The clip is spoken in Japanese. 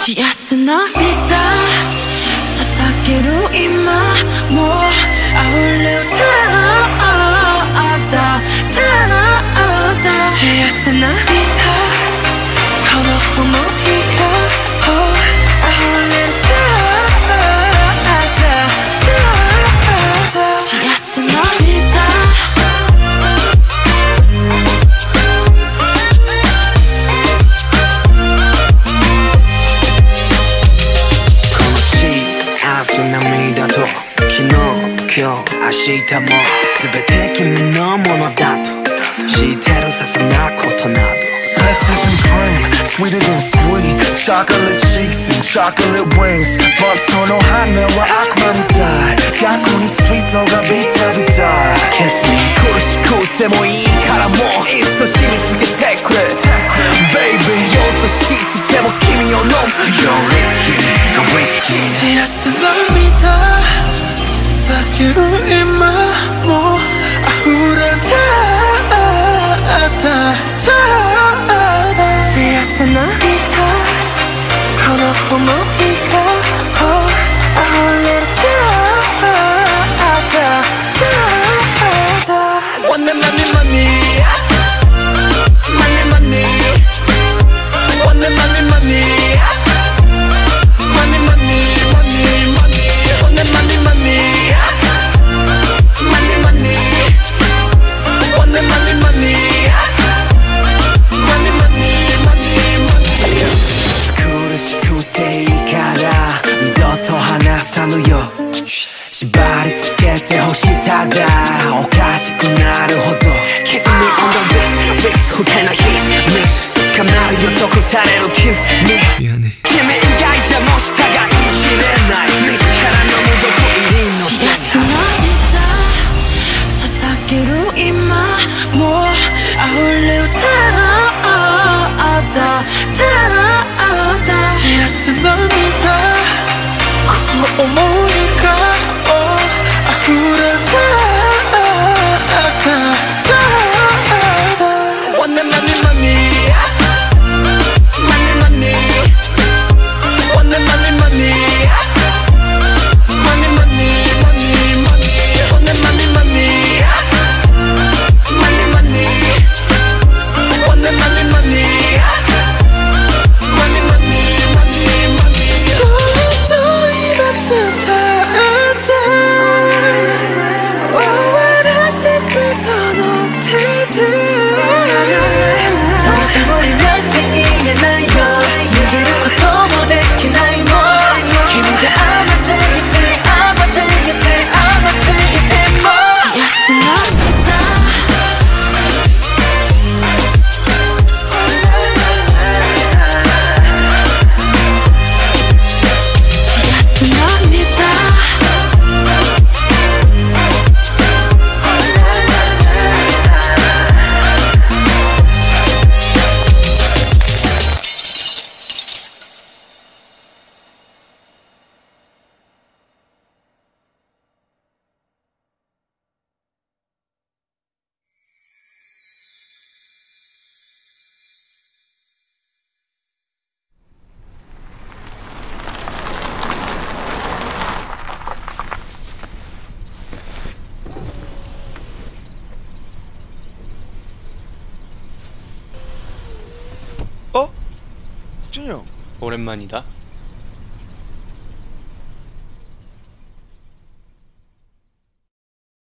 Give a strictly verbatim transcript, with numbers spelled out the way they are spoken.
幸せ涙捧げる今も溢れ歌だ幸せ涙この想いが溢れる幸せ涙涙と昨日今日明日も全て君のものだと知ってるさそんなことなど Peaches and cream, sweeter than sweet Chocolate cheeks and chocolate wings But その羽は悪魔みたい逆にスイートがビタビタ Kiss me 苦しくてもいいからもういっそ染みつけてくれ Baby 酔うと知ってても君を飲む You're risky, I'm risky 幸せ涙捧げる今も溢れた幸せ涙この想いが溢れるMoney, money, money Money, money Money, money, money Money, money, money, money Money, money, money Money, money Money, money, money Money, money, money, money 苦しくていいから二度と離さぬよ縛り付けてほしただおかしくなるほど Kiss me on the wrist wrist 不定な秘密捕まるよ毒される君君以外じゃもう下が言い切れない自らの無毒入りの幸せ涙捧げる今も溢れ歌だ幸せ涙この想いが溢れた Money, money, money Money, money Money, money, money Money, money, money, money Money, money, money Money, money Money, money, money Money, money, money, money それと今伝えて終わらせてその手でどうせ無理なんて言えないよ逃げることもできないもん君で甘すぎて甘すぎて甘すぎても幸せ涙幸せ涙 어? 준이 형 오랜만이다.